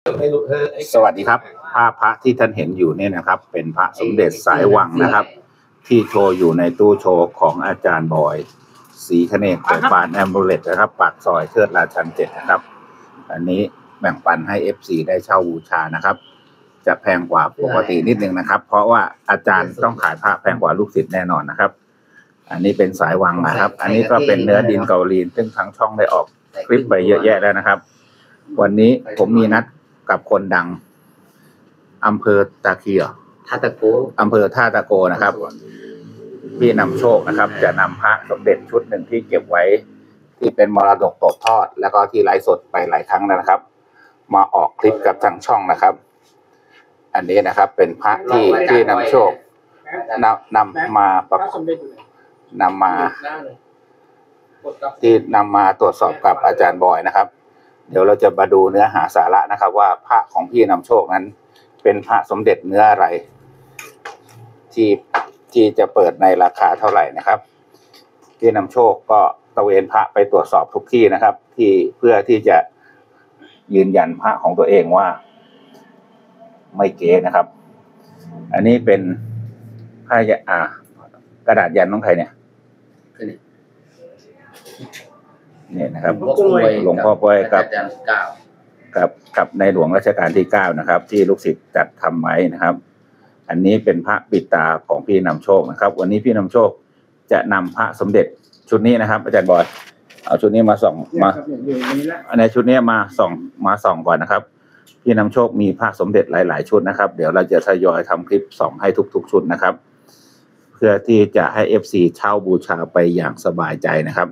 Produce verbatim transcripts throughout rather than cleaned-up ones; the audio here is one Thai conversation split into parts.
สวัสดีครับภาพพระที่ท่านเห็นอยู่เนี่ยนะครับเป็นพระสมเด็จสายวังนะครับที่โชว์อยู่ในตู้โชว์ของอาจารย์บอยศรีคเนศโขปานแอมบูเลตนะครับปากซอยเทิดราชันเจ็ดนะครับอันนี้แบ่งปันให้ เอฟ ซี ได้เช่าบูชานะครับจะแพงกว่าปกตินิดนึงนะครับเพราะว่าอาจารย์ต้องขายพระแพงกว่าลูกศิษย์แน่นอนนะครับอันนี้เป็นสายวังนะครับอันนี้ก็เป็นเนื้อดินเกาลีนซึ่งทางช่องได้ออกคลิปไปเยอะแยะแล้วนะครับวันนี้ผมมีนัดกับคนดังอำเภอตาคีท่าตะโกอำเภอท่าตะโกนะครับพี่นำโชคนะครับจะนำพระสมเด็จชุดหนึ่งที่เก็บไว้ที่เป็นมรดกตกทอดแล้วก็ที่ไลฟ์สดไปหลายครั้งนะครับมาออกคลิปกับทางช่องนะครับอันนี้นะครับเป็นพระที่ที่นำโชคนำนำมาประกอบนำมาที่นำมาตรวจสอบกับอาจารย์บอยนะครับเดี๋ยวเราจะมาดูเนื้อหาสาระนะครับว่าพระของพี่นำโชคนั้นเป็นพระสมเด็จเนื้ออะไรที่ที่จะเปิดในราคาเท่าไหร่นะครับพี่นำโชคก็ตระเวนพระไปตรวจสอบทุกที่นะครับที่เพื่อที่จะยืนยันพระของตัวเองว่าไม่เก๋นะครับอันนี้เป็นผ้าอ่ากระดาษยันน้องใครเนี่ยเนี่ยนะครับหลวงพ่อป่วยกับกับกับในหลวงรัชกาลที่เก้านะครับที่ลูกศิษย์จัดทำไว้นะครับอันนี้เป็นพระปิดตาของพี่นำโชคนะครับวันนี้พี่นำโชคจะนำพระสมเด็จชุดนี้นะครับอาจารย์บอยเอาชุดนี้มาส่องมาในชุดนี้มาส่องมาส่องก่อนนะครับพี่นำโชคมีพระสมเด็จหลายๆชุดนะครับเดี๋ยวเราจะทยอยทำคลิปส่องให้ทุกๆชุดนะครับเพื่อที่จะให้ เอฟ ซี เช่าบูชาไปอย่างสบายใจนะครับ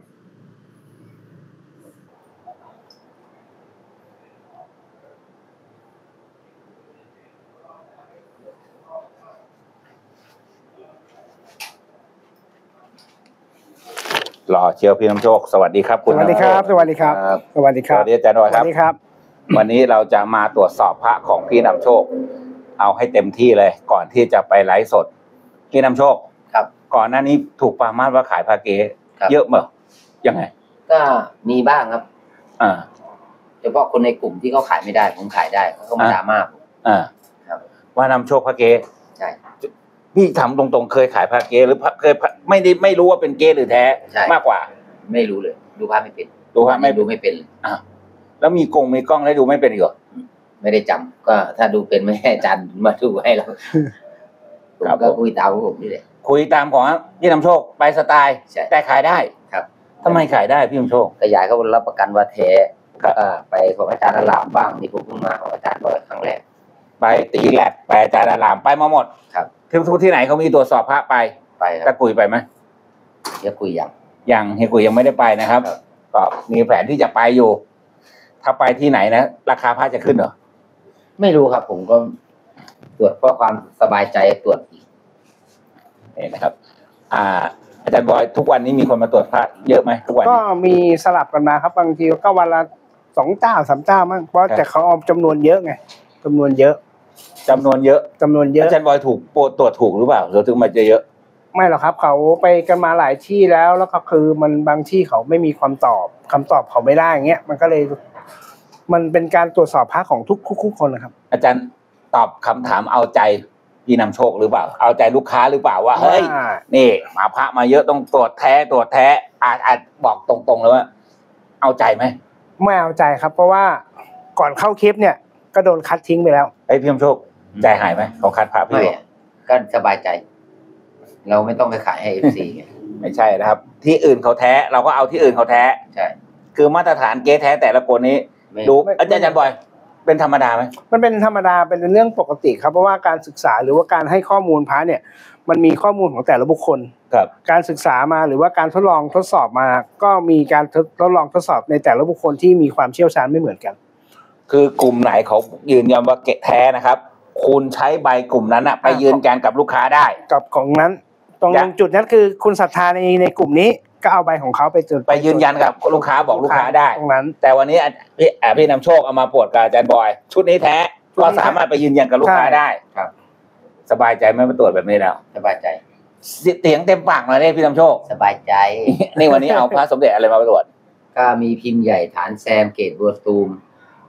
รอเชียวพี่นำโชคสวัสดีครับคุณสวัสดีครับสวัสดีครับสวัสดีครับสวัสดีอาจารย์บอยครับสวัสดีครับวันนี้เราจะมาตรวจสอบพระของพี่นำโชคเอาให้เต็มที่เลยก่อนที่จะไปไลฟ์สดพี่นำโชคครับก่อนหน้านี้ถูกปรามาสว่าขายพระเก๊เยอะมั้ยยังไงก็มีบ้างครับอ่าเฉพาะคนในกลุ่มที่เขาขายไม่ได้ผมขายได้เขาก็มาด่ามากอ่าครับว่านำโชคพระเก๊ใช่พี่ถามตรงๆเคยขายพระเก๊หรือเคยไม่ได้ไม่รู้ว่าเป็นเก๊หรือแท้มากกว่าไม่รู้เลยดูพระไม่เป็นดูพระไม่ดูไม่เป็นอ่าแล้วมีกงมีกล้องแล้วดูไม่เป็นอีกเหรอไม่ได้จำก็ถ้าดูเป็นไม่ให้อาจารย์มาดูให้เราผมก็คุยตามผมนี่แหละคุยตามของพี่นำโชคไปสไตล์แต่ขายได้ครับทำไมขายได้พี่นำโชคขยายเขารับประกันว่าแท้ก็ไปของอาจารย์อลามบ้างนี่ผมเพิ่งมาของอาจารย์บอยครั้งแรกไปตีแลบไปอาจารย์อลามไปมาหมดครับทุกที่ไหนเขามีตรวจสอบพระไปไปครับตะกุยไปไหมเฮียกุยยังยังเฮียกุยยังไม่ได้ไปนะครับก็มีแผนที่จะไปอยู่ถ้าไปที่ไหนนะราคาพระจะขึ้นเหรอไม่รู้ครับผมก็ตรวจเพื่อความสบายใจตรวจอีกนี่นะครับอ่าอาจารย์บอยทุกวันนี้มีคนมาตรวจพระเยอะไหมทุกวันก็มีสลับกันมาครับบางทีก็วันละสองเจ้าสามเจ้ามั่งเพราะแต่เขาเอาจำนวนเยอะไงจำนวนเยอะจำนวนเยอะจำนวนเยอะอาจารย์บอยถูกโปรตรวจถูกหรือเปล่าหรือถึงมาเยอะไม่หรอกครับเขาไปกันมาหลายที่แล้วแล้วก็คือมันบางที่เขาไม่มีความตอบคำตอบเขาไม่ได้อย่างเงี้ยมันก็เลยมันเป็นการตรวจสอบพระของทุกทุกคนนะครับอาจารย์ตอบคำถามเอาใจพี่นำโชคหรือเปล่าเอาใจลูกค้าหรือเปล่าว่าเฮ้ยนี่มาพระมาเยอะต้องตรวจแท้ตรวจแท้อาจอาจบอกตรงๆเลยว่าเอาใจไหมไม่เอาใจครับเพราะว่าก่อนเข้าคลิปเนี่ยก็โดนคัดทิ้งไปแล้วไอ้พี่นำโชคใจหายไหมเขาคัดพระพี่ก็สบายใจเราไม่ต้องไปขายให้ เอฟ ซีไม่ใช่นะครับที่อื่นเขาแท้เราก็เอาที่อื่นเขาแท้ใช่คือมาตรฐานเก๊แท้แต่ละคนนี้ดูอาจารย์บอยเป็นธรรมดาไหมมันเป็นธรรมดาเป็นเรื่องปกติครับเพราะว่าการศึกษาหรือว่าการให้ข้อมูลพระเนี่ยมันมีข้อมูลของแต่ละบุคคลครับการศึกษามาหรือว่าการทดลองทดสอบมาก็มีการทดลองทดสอบในแต่ละบุคคลที่มีความเชี่ยวชาญไม่เหมือนกันคือกลุ่มไหนเขายืนยันว่าเก๊แท้นะครับคุณใช้ใบกลุ่มนั้นอะไปยืนยันกับลูกค้าได้กับของนั้นตรงจุดนั้นคือคุณศรัทธาในในกลุ่มนี้ก็เอาใบของเขาไปจดไปยืนยันกับลูกค้าบอกลูกค้าได้ตรงนั้นแต่วันนี้พี่พี่นำโชคเอามาปวดกับอาจารย์บอยชุดนี้แท้ก็สามารถไปยืนยันกับลูกค้าได้ครับสบายใจไม่มาตรวจแบบนี้แล้วสบายใจเสียงเต็มปากเลยเนี่ยพี่นำโชคสบายใจนี่วันนี้เอาพระสมเด็จอะไรมาตรวจก็มีพิมพ์ใหญ่ฐานแซมเกตบัวตูม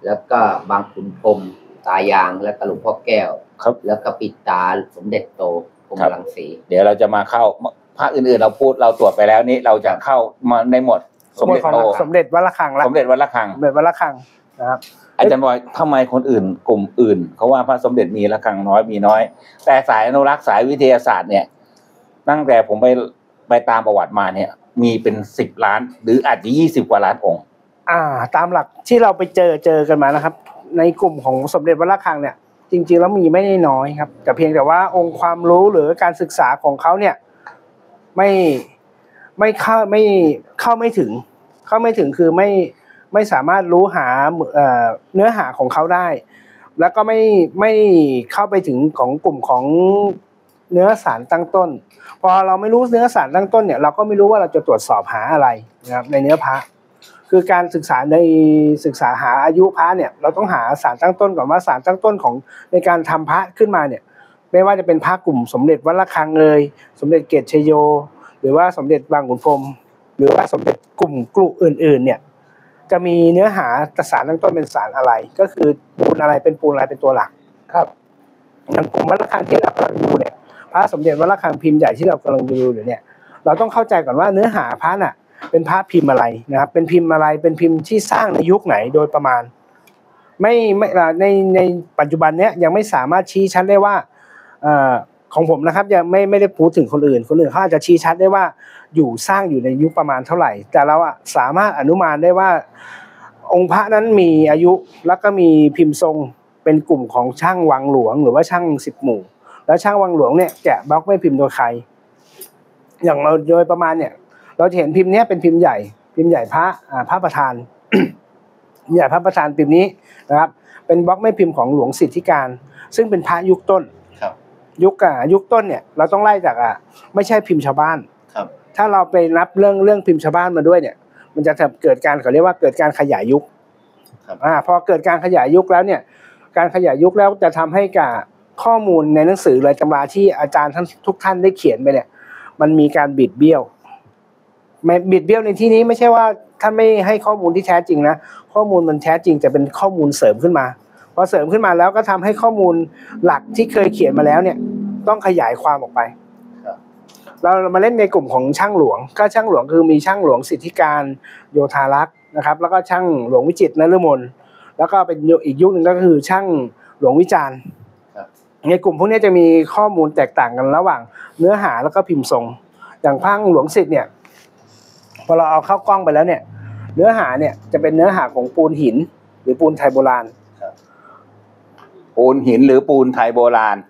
แล้วก็บางขุนพรหมตายางแล้วก็หลวงพ่อแก้วครับแล้วก็ปิดตาสมเด็จโตกรมรังสีเดี๋ยวเราจะมาเข้าพระอื่นๆเราพูดเราตรวจไปแล้วนี้เราจะเข้ามาในหมวดสมเด็จโตสมเด็จวัดระฆังละสมเด็จวัดระฆังสมเด็จวัดระฆังนะครับอาจารย์บอยทำไมคนอื่นกลุ่มอื่นเขาว่าพระสมเด็จมีระฆังน้อยมีน้อยแต่สายอนุรักษ์สายวิทยาศาสตร์เนี่ยตั้งแต่ผมไปไปตามประวัติมาเนี่ยมีเป็นสิบล้านหรืออาจจะยี่สิบกว่าล้านองค์อ่าตามหลักที่เราไปเจอเจอกันมานะครับในกลุ่มของสมเด็จวัดระฆังเนี่ยจริงๆแล้วมีไม่ได้น้อยครับแต่เพียงแต่ว่าองค์ความรู้หรือการศึกษาของเขาเนี่ยไม่ไม่เข้าไม่เข้าไม่ถึงเข้าไม่ถึงคือไม่ไม่สามารถรู้หาเอ่อเนื้อหาของเขาได้แล้วก็ไม่ไม่เข้าไปถึงของกลุ่มของเนื้อสารตั้งต้นพอเราไม่รู้เนื้อสารตั้งต้นเนี่ยเราก็ไม่รู้ว่าเราจะตรวจสอบหาอะไรนะครับในเนื้อพระคือการศึกษาในศึกษาหาอายุพระเนี่ยเราต้องหาสารตั้งต้นก่อนว่าสารตั้งต้นของในการทำพระขึ้นมาเนี่ยไม่ว่าจะเป็นพระกลุ่มสมเด็จวัดระฆังเลยสมเด็จเกศชโยหรือว่าสมเด็จบางขุนพรหมหรือว่าสมเด็จกลุ่มกลุ่มอื่นๆเนี่ยจะมีเนื้อหาสารตั้งต้นเป็นสารอะไรก็คือปูนอะไรเป็นปูนอะไรเป็นตัวหลักครับอย่างกลุ่มวัดระฆังที่เรากำลังดูเนี่ยพระสมเด็จวัดระฆังพิมพ์ใหญ่ที่เรากำลังดูอยู่เนี่ยเราต้องเข้าใจก่อนว่าเนื้อหาพระน่ะเป็นพระพิมพ์อะไรนะครับเป็นพิมพ์อะไรเป็นพิมพ์ที่สร้างในยุคไหนโดยประมาณไม่ไม่ในในปัจจุบันเนี้ยยังไม่สามารถชี้ชัดได้ว่าเอ่อของผมนะครับยังไม่ไม่ได้พูดถึงคนอื่นคนอื่นเขาอาจจะชี้ชัดได้ว่าอยู่สร้างอยู่ในยุคประมาณเท่าไหร่แต่เราอะสามารถอนุมานได้ว่าองค์พระนั้นมีอายุแล้วก็มีพิมพ์ทรงเป็นกลุ่มของช่างวังหลวงหรือว่าช่างสิบหมู่แล้วช่างวังหลวงเนี่ยแกะบล็อกไม่พิมพ์โดยใครอย่างเราโดยประมาณเนี่ยเราจะเห็นพิมพ์นี้เป็นพิมพ์ใหญ่พิมพ์ใหญ่พระอ่าพระประธาน ใหญ่พระประธานพิมพ์นี้นะครับเป็นบล็อกไม่พิมพ์ของหลวงสิทธิการซึ่งเป็นพระยุคต้นยุคอ่ะยุคต้นเนี่ยเราต้องไล่จากอ่ะไม่ใช่พิมพ์ชาวบ้านครับถ้าเราไปนับเรื่องเรื่องพิมพ์ชาวบ้านมาด้วยเนี่ยมันจะเกิดการเขาเรียกว่าเกิดการขยายยุคครับอ่าพอเกิดการขยายยุคแล้วเนี่ยการขยายยุคแล้วจะทำให้กับข้อมูลในหนังสือเลยตำราที่อาจารย์ท่านทุกท่านได้เขียนไปเนี่ยมันมีการบิดเบี้ยวไม่บิดเบี้ยวในที่นี้ไม่ใช่ว่าท่านไม่ให้ข้อมูลที่แท้จริงนะข้อมูลมันแท้จริงแต่เป็นข้อมูลเสริมขึ้นมาพอเสริมขึ้นมาแล้วก็ทำให้ข้อมูลหลักที่เคยเขียนมาแล้วเนี่ยต้องขยายความออกไปเรามาเล่นในกลุ่มของช่างหลวงก็ช่างหลวงคือมีช่างหลวงสิทธิการโยธารักษ์นะครับแล้วก็ช่างหลวงวิจิตรนฤมลแล้วก็เป็นอีกยุคหนึ่งก็คือช่างหลวงวิจารณ์ในกลุ่มพวกนี้จะมีข้อมูลแตกต่างกันระหว่างเนื้อหาแล้วก็พิมพ์ทรงอย่างพังหลวงสิทธิ์เนี่ยพอเราเอาเข้ากล้องไปแล้วเนี่ยเนื้อหาเนี่ยจะเป็นเนื้อหาของปูนหินหรือปูนไทยโบราณปูนหินหรือปูนไทยโบราณ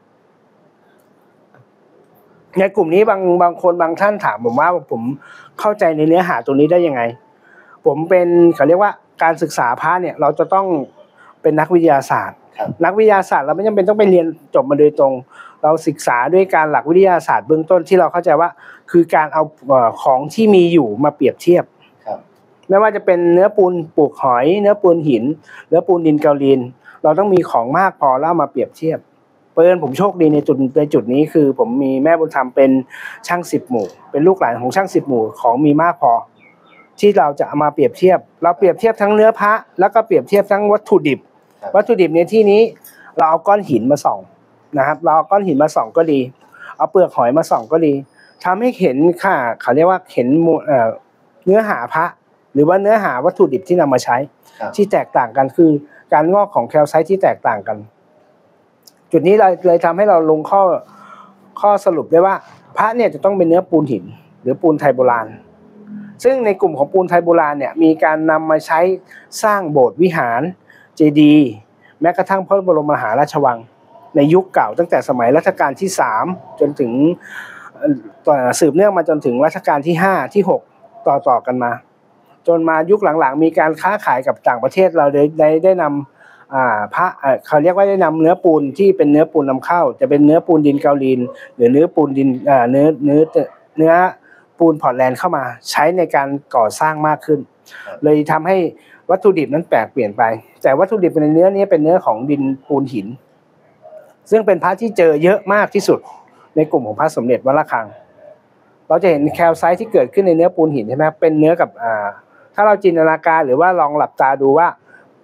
ในกลุ่มนี้บางบางคนบางท่านถามผมว่าผมเข้าใจในเนื้อหาตรงนี้ได้ยังไงผมเป็นเขาเรียกว่าการศึกษาพระเนี่ยเราจะต้องเป็นนักวิทยาศาสตร์นักวิทยาศาสตร์เราไม่จำเป็นต้องไปเรียนจบมาโดยตรงเราศึกษาด้วยการหลักวิทยาศาสตร์เบื้องต้นที่เราเข้าใจว่าคือการเอาของที่มีอยู่มาเปรียบเทียบไม่ว่าจะเป็นเนื้อปูนปลูกหอยเนื้อปูนหินเนื้อปูนดินเกาลีนเราต้องมีของมากพอแล้วมาเปรียบเทียบเปิ้ลผมโชคดีในจุดในจุดนี้คือผมมีแม่บุญธรรมเป็นช่างสิบหมู่เป็นลูกหลานของช่างสิบหมู่ของมีมากพอที่เราจะเอามาเปรียบเทียบเราเปรียบเทียบทั้งเนื้อพระแล้วก็เปรียบเทียบทั้งวัตถุดิบวัตถุดิบในที่นี้เราเอาก้อนหินมาส่องนะครับเราเอาก้อนหินมาส่องก็ดีเอาเปลือกหอยมาส่องก็ดีทำให้เห็นค่ะเขาเรียกว่าเห็นเนื้อหาพระหรือว่าเนื้อหาวัตถุดิบที่นำมาใช้ที่แตกต่างกันคือการงอกของแคลไซต์ที่แตกต่างกันจุดนี้เลยเลยทำให้เราลงข้อข้อสรุปได้ว่าพระเนี่ยจะต้องเป็นเนื้อปูนหินหรือปูนไทยโบราณซึ่งในกลุ่มของปูนไทยโบราณเนี่ยมีการนำมาใช้สร้างโบสถ์วิหารเจดีย์แม้กระทั่งพระบรมมหาราชวังในยุคเก่าตั้งแต่สมัยรัชกาลที่สามจนถึงสืบเนื่องมาจนถึงรัชกาลที่ห้าที่หกต่อต่อกันมาจนมายุคหลังๆมีการค้าขายกับต่างประเทศเราได้ได้ได้นำอ่าพระเขาเรียกว่าได้นำเนื้อปูนที่เป็นเนื้อปูนนำเข้าจะเป็นเนื้อปูนดินเกาลีนหรือเนื้อปูนดินอ่าเนื้อเนื้อเนื้อปูนพอร์ตแลนด์เข้ามาใช้ในการก่อสร้างมากขึ้นเลยทำให้วัตถุดิบนั้นแปลกเปลี่ยนไปแต่วัตถุดิบในเนื้อนี้เป็นเนื้อของดินปูนหินซึ่งเป็นพระที่เจอเยอะมากที่สุดในกลุ่มของพระสมเด็จวัดระฆังเราจะเห็นแคลไซต์ที่เกิดขึ้นในเนื้อปูนหินใช่ไหมเป็นเนื้อกับอ่าถ้าเราจินตนาการหรือว่าลองหลับตาดูว่า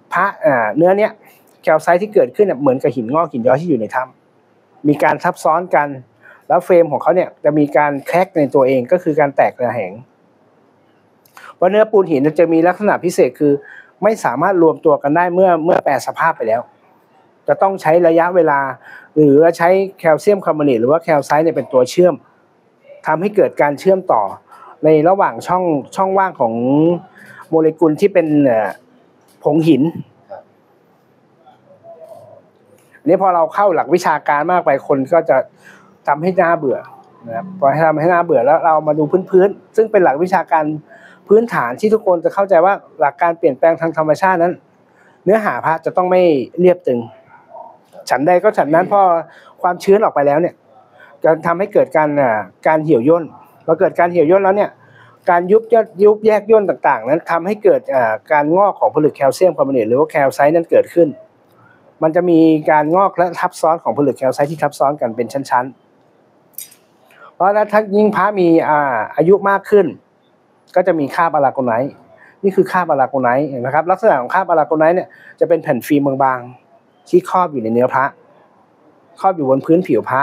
พระอ่าเนื้อเนี้ยแคลไซต์ที่เกิดขึ้นเหมือนกับหินงอกหินย้อยที่อยู่ในถ้ำมีการซับซ้อนกันแล้วเฟรมของเขาเนี่ยจะมีการแคร็กในตัวเองก็คือการแตกระแหงเพราะเนื้อปูนหินจะมีลักษณะพิเศษคือไม่สามารถรวมตัวกันได้เมื่อเมื่อแปรสภาพไปแล้วจะต้องใช้ระยะเวลาหรือใช้แคลเซียมคาร์บอเนตหรือว่าแคลไซต์เนี่ยเป็นตัวเชื่อมทำให้เกิดการเชื่อมต่อในระหว่างช่องช่องว่างของโมเลกุลที่เป็นผงหินนี่พอเราเข้าหลักวิชาการมากไปคนก็จะทำให้น่าเบื่อนะครับพอให้ทำให้น่าเบื่อแล้วเรามาดูพื้นๆซึ่งเป็นหลักวิชาการพื้นฐานที่ทุกคนจะเข้าใจว่าหลักการเปลี่ยนแปลงทางธรรมชาตินั้นเนื้อหาพระจะต้องไม่เรียบตึงฉันใดก็ฉันนั้นพอความชื้นออกไปแล้วเนี่ยจะทำให้เกิดการการเหี่ยวย่นพอเกิดการเหี่ยวย่นแล้วเนี่ยการยุบยุบแยกย่นต่างๆนั้นทำให้เกิดการงอกของผลึกแคลเซียมคาร์บอเนตหรือว่าแคลไซต์นั้นเกิดขึ้นมันจะมีการงอกและทับซ้อนของผลึกแคลไซต์ที่ทับซ้อนกันเป็นชั้นๆเพราะถ้ายิ่งพระมีอ่าอายุมากขึ้นก็จะมีคราบอะลาโกไนต์นี่คือคราบอะลาโกไนต์เห็นไหมครับลักษณะของคราบอะลาโกไนต์เนี่ยจะเป็นแผ่นฟิล์มบางๆที่ครอบอยู่ในเนื้อพระครอบอยู่บนพื้นผิวพระ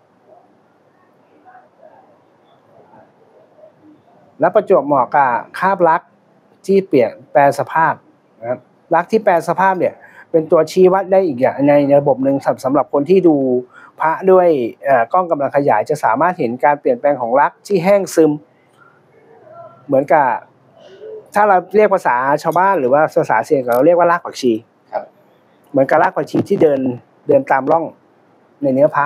และประจวบเหมาะกับคราบลักที่เปลี่ยนแปลสภาพนะครับลักที่แปลสภาพเนี่ยเป็นตัวชี้วัดได้อีกอย่างในระบบหนึ่งสำหรับคนที่ดูพระด้วยกล้องกำลังขยายจะสามารถเห็นการเปลี่ยนแปลงของลักที่แห้งซึมเหมือนกับถ้าเราเรียกภาษาชาวบ้านหรือว่าภาษาเซียนเราเรียกว่ารากผักชีครับเหมือนกับรากผักชีที่เดินเดินตามร่องในเนื้อพระ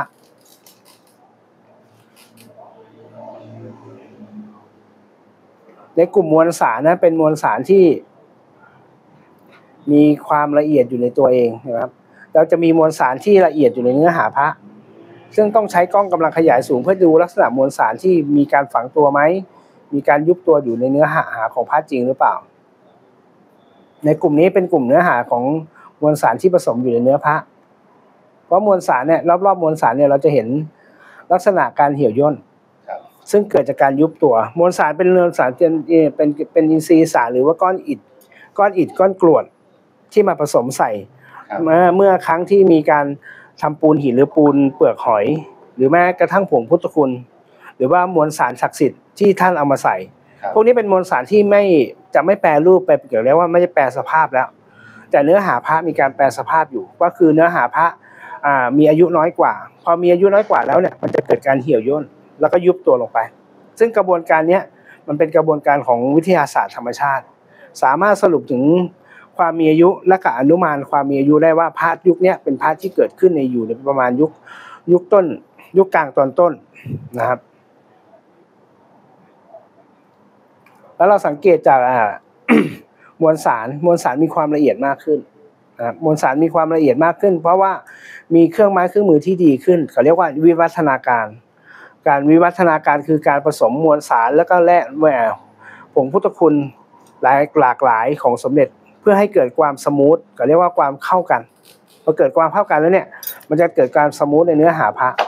ในกลุ่มมวลสารนะเป็นมวลสารที่มีความละเอียดอยู่ในตัวเองนะครับเราจะมีมวลสารที่ละเอียดอยู่ในเนื้อหาพระซึ่งต้องใช้กล้องกำลังขยายสูงเพื่อดูลักษณะมวลสารที่มีการฝังตัวไหมมีการยุบตัวอยู่ในเนื้อหาของพระจริงหรือเปล่าในกลุ่มนี้เป็นกลุ่มเนื้อหาของมวลสารที่ผสมอยู่ในเนื้อพระเพราะมวลสารเนี่ยรอบๆมวลสารเนี่ยเราจะเห็นลักษณะการเหี่ยวย่นซึ่งเกิดจากการยุบตัวมวลสารเป็นมวลสารเป็นเป็นเป็นอินทรีย์สารหรือว่าก้อนอิฐก้อนอิฐก้อนกรวดที่มาผสมใส่เมื่อเมื่อครั้งที่มีการทำปูนหินหรือปูนเปลือกหอยหรือแม้กระทั่งผงพุทธคุณหรือว่ามวลสารศักดิ์สิทธิ์ที่ท่านเอามาใส่พวกนี้เป็นมวลสารที่ไม่จะไม่แปรรูปไปเกี่ยวแล้วว่าไม่ได้แปรสภาพแล้วแต่เนื้อหาพระมีการแปรสภาพอยู่ก็คือเนื้อหาพระอ่ามีอายุน้อยกว่าพอมีอายุน้อยกว่าแล้วเนี่ยมันจะเกิดการเหี่ยวย่นแล้วก็ยุบตัวลงไปซึ่งกระบวนการนี้มันเป็นกระบวนการของวิทยาศาสตร์ธรรมชาติสามารถสรุปถึงความมีอายุและก็อนุมานความมีอายุได้ว่าพระยุคนี้เป็นพระที่เกิดขึ้นในอยู่ในประมาณยุคยุคต้นยุคกลางตอนต้นนะครับแล้วเราสังเกตจากอ่ามวลสารมวลสารมีความละเอียดมากขึ้นนะครับมวลสารมีความละเอียดมากขึ้นเพราะว่ามีเครื่องไม้เครื่องมือที่ดีขึ้นเขาเรียกว่าวิวัฒนาการการวิวัฒนาการคือการผสมมวลสารแล้วก็แร่แหวผงพุทธคุณหลายหลากหลายของสมเด็จเพื่อให้เกิดความสมูทเขาเรียกว่าความเข้ากันพอเกิดความเข้ากันแล้วเนี่ยมันจะเกิดการสมูทในเนื้อหาพระ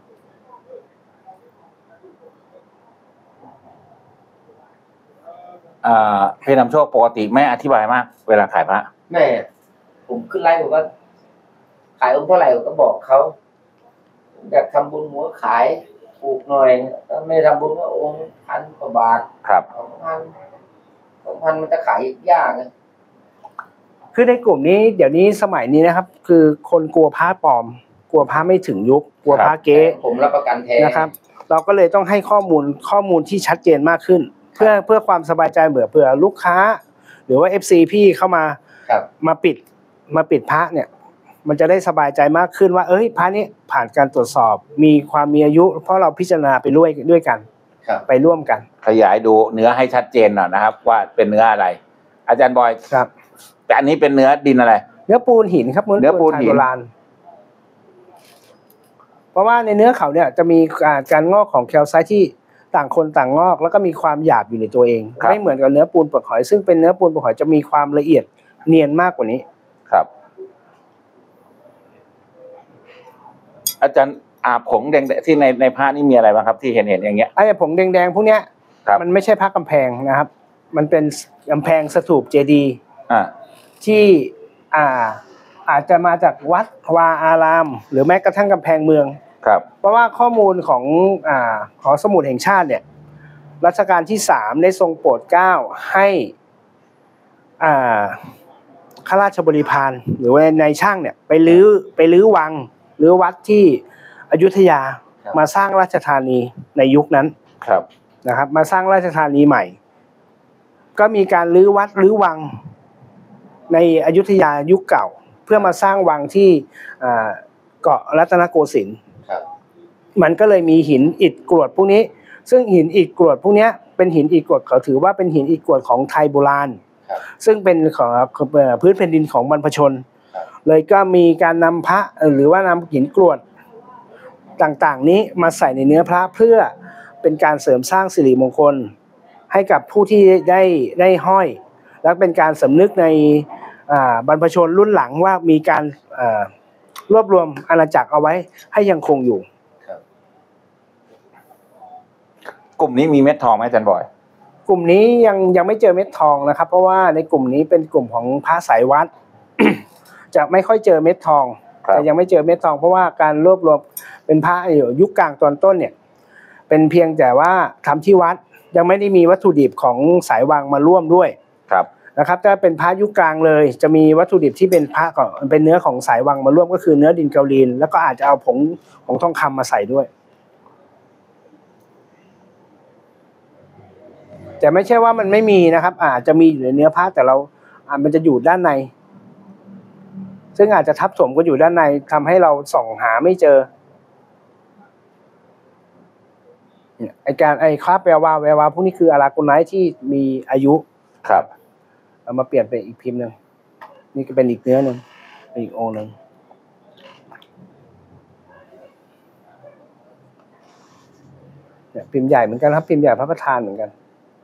อ่าเพนำโชคปกติไม่อธิบายมากเวลาขายพระแม่ผมขึ้นไลฟ์ผมก็ขายองค์เท่าไหร่ผมก็บอกเขาอยากทำบุญหัวขายปลูกหน่อยถ้าไม่ทำบุญก็องค์พันกว่าบาทครับสองพันสองพันมันจะขายยากเลยคือในกลุ่มนี้เดี๋ยวนี้สมัยนี้นะครับคือคนกลัวพระปลอมกลัวพระไม่ถึงยุคกลัวพระเก๊ผมรับประกันแท้นะครับเราก็เลยต้องให้ข้อมูลข้อมูลที่ชัดเจนมากขึ้นเพื่อเพื่อความสบายใจเบื่อเผื่อลูกค้าหรือว่า เอฟ ซี พี่เข้ามามาปิดมาปิดพระเนี่ยมันจะได้สบายใจมากขึ้นว่าเอ้ยพระนี้ผ่านการตรวจสอบมีความมีอายุเพราะเราพิจารณาไปด้วยด้วยกันไปร่วมกันขยายดูเนื้อให้ชัดเจนหน่อยนะครับว่าเป็นเนื้ออะไรอาจารย์บอยครับแต่อันนี้เป็นเนื้อดินอะไรเนื้อปูนหินครับเนื้อปูนหินโบราณเพราะว่าในเนื้อเขาเนี่ยจะมีการงอกของแคลไซต์ที่ต่างคนต่างงอกแล้วก็มีความหยาบอยู่ในตัวเองไม่เหมือนกับเนื้อปูนเปลือกหอยซึ่งเป็นเนื้อปูนเปลือกหอยจะมีความละเอียดเนียนมากกว่านี้ครับอาจารย์อาผงแดงที่ในในผ้านี่มีอะไรบ้างครับที่เห็นเห็นอย่างเงี้ยไอ้ผงแดงๆพวกเนี้ยมันไม่ใช่ผ้ากำแพงนะครับมันเป็นกำแพงสถูปเจดีย์ที่อ่าอาจจะมาจากวัดวาอาราม หรือแม้กระทั่งกำแพงเมืองครับเพราะว่าข้อมูลของอ่าหอสมุดแห่งชาติเนี่ยรัชกาลที่สามได้ทรงโปรดเกล้าให้อ่าข้าราชบริพารหรือว่าในช่างเนี่ยไปลื้อไปลื้อวังหรือวัดที่อยุธยามาสร้างราชธานีในยุคนั้นครับนะครับมาสร้างราชธานีใหม่ก็มีการลื้อวัดลื้อวังในอยุธยายุคเก่าเพื่อมาสร้างวังที่เกาะรัตนโกสินทร์มันก็เลยมีหินอิฐกรวดพวกนี้ซึ่งหินอิฐกรวดพวกนี้เป็นหินอิฐกรวดเขาถือว่าเป็นหินอิฐกรวดของไทยโบราณซึ่งเป็นของพื้นแผ่นดินของบรรพชนเลยก็มีการนำพระหรือว่านำหินกรวดต่างๆนี้มาใส่ในเนื้อพระเพื่อเป็นการเสริมสร้างสิริมงคลให้กับผู้ที่ได้ได้ห้อยและเป็นการสำนึกในบรรพชนรุ่นหลังว่ามีการรวบรวมอาณาจักรเอาไว้ให้ยังคงอยู่กลุ่มนี้มีเม็ดทองไหมอาจารย์บอยกลุ่มนี้ยังยังไม่เจอเม็ดทองนะครับเพราะว่าในกลุ่มนี้เป็นกลุ่มของพระสายวัด จะไม่ค่อยเจอเม็ดทองแต่ยังไม่เจอเม็ดทองเพราะว่าการรวบรวมเป็นพระยุคกลางตอนต้นเนี่ยเป็นเพียงแต่ว่าทำที่วัดยังไม่ได้มีวัตถุดิบของสายวังมาร่วมด้วยครับนะครับถ้าเป็นพระยุคกลางเลยจะมีวัตถุดิบที่เป็นพระของเป็นเนื้อของสายวังมาร่วมก็คือเนื้อดินเกาลีนแล้วก็อาจจะเอาผงของทองคำมาใส่ด้วยแต่ไม่ใช่ว่ามันไม่มีนะครับอาจจะมีอยู่ในเนื้อผ้าแต่เราอ่ามันจะอยู่ด้านในซึ่งอาจจะทับถมก็อยู่ด้านในทำให้เราส่องหาไม่เจอไอการไอคราบแวววาแวววาพวกนี้คืออาราโกไนท์ที่มีอายุครับเอามาเปลี่ยนเป็นอีกพิมพ์หนึ่งนี่ก็เป็นอีกเนื้อหนึ่งเป็นอีกองค์หนึ่งเนี่ยพิมพ์ใหญ่เหมือนกันครับพิมพ์ใหญ่พระประธานเหมือนกัน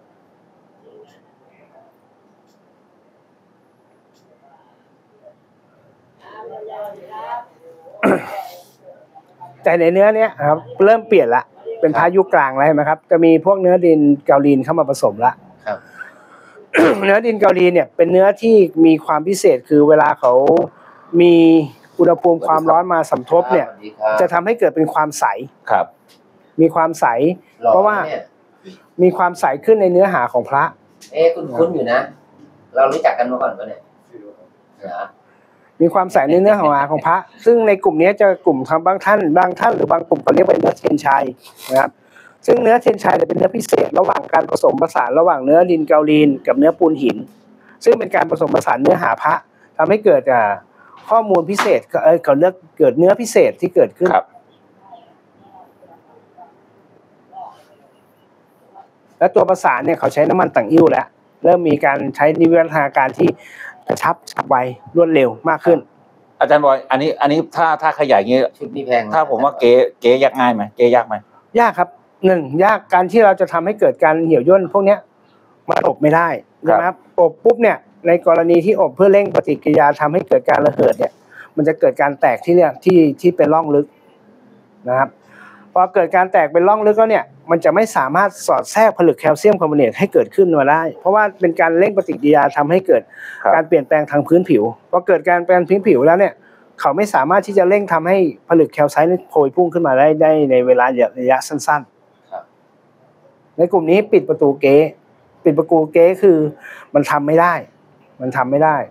แต่ในเนื้อเนี้ยครับเริ่มเปลี่ยนละเป็นพายุกลางแล้วเห็นไหมครับจะมีพวกเนื้อดินเกาลีนเข้ามาผสมละครับเนื้อดินเกาลีนเนี่ยเป็นเนื้อที่มีความพิเศษคือเวลาเขามีอุณหภูมิความร้อนมาสมทบเนี่ยจะทำให้เกิดเป็นความใสครับมีความใสเพราะว่ามีความใสขึ้นในเนื้อหาของพระเอ๊ะคุณคุ้นอยู่นะเรารู้จักกันมาก่อนปะเนี่ยมีความใสในเนื้อของอาของพระซึ่งในกลุ่มนี้จะกลุ่มทางบางท่านบางท่านหรือบางกลุ่มเขาเรียกว่าเนื้อเทียนชัยนะครับซึ่งเนื้อเทียนชัยเป็นเนื้อพิเศษระหว่างการผสมผสานระหว่างเนื้อดินเกาลีนกับเนื้อปูนหินซึ่งเป็นการผสมผสานเนื้อหาพระทำให้เกิดข้อมูลพิเศษเออเขาเลือกเกิดเนื้อพิเศษที่เกิดขึ้นและตัวประสานเนี่ยเขาใช้น้ำมันต่างอิ่วแล้วเริ่มมีการใช้นิเวศทางการที่กระชับฉับไวรวดเร็วมากขึ้นอาจารย์บอยอันนี้อันนี้ถ้าถ้าขยายอย่างนี้ชุดนี้แพงถ้าผมว่าเก๋เก๋ยากง่ายไหมเก๋ยากไหมยากครับหนึ่งยากการที่เราจะทำให้เกิดการเหี่ยวย่นพวกเนี้ยมันอบไม่ได้นะครับอบปุ๊บเนี่ยในกรณีที่อบเพื่อเร่งปฏิกิริยาทำให้เกิดการระเหิดเนี่ยมันจะเกิดการแตกที่เนี่ยที่ที่เป็นร่องลึกนะครับพอเกิดการแตกเป็นร่องลึกแล้วเนี่ยมันจะไม่สามารถสอดแทรกผลึกแคลเซียมคาร์บอเนตให้เกิดขึ้นมาได้เพราะว่าเป็นการเร่งปฏิกิริยาทำให้เกิดการเปลี่ยนแปลงทางพื้นผิวพอเกิดการเปลี่ยนพื้นผิวแล้วเนี่ยเขาไม่สามารถที่จะเร่งทำให้ผลึกแคลไซต์โพยพุ่งขึ้นมาได้ได้ในเวลาระยะสั้นๆในกลุ่มนี้ปิดประตูเก๊ปิดประตูเก๊คือมันทำไม่ได้มันทำไม่ได้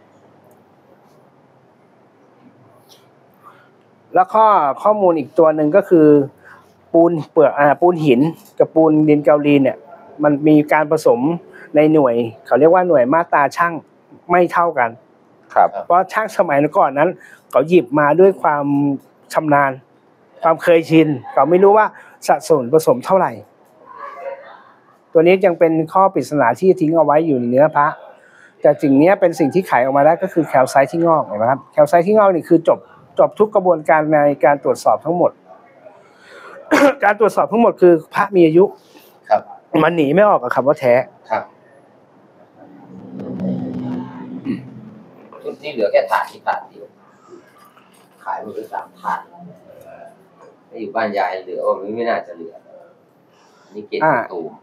แล้วข้อข้อมูลอีกตัวหนึ่งก็คือปูนเปลือกอ่าปูนหินกับปูนดินเกาลีนเนี่ยมันมีการผสมในหน่วยเขาเรียกว่าหน่วยมาตราช่างไม่เท่ากันครับเพราะช่างสมัยก่อนนั้นเขาหยิบมาด้วยความชำนาญความเคยชินเขาไม่รู้ว่าสัดส่วนผสมเท่าไหร่ตัวนี้ยังเป็นข้อปริศนาที่ทิ้งเอาไว้อยู่ในเนื้อพระแต่สิ่งนี้เป็นสิ่งที่ไขออกมาได้ก็คือแคลไซต์ที่งอกเห็นไหมครับแคลไซต์ที่งอกนี่คือจบจบทุกกระบวนการในการตรวจสอบทั้งหมด การตรวจสอบทั้งหมดคือพระมีอายุครับมันหนีไม่ออกกับคำว่าแท้ครับชุดนี้เหลือแค่ถาดที่ถาดเดียวขายมันไปสามถาดถ้าอยู่บ้านยายเหลือมันไม่น่าจะเหลือนี่เก็บตูม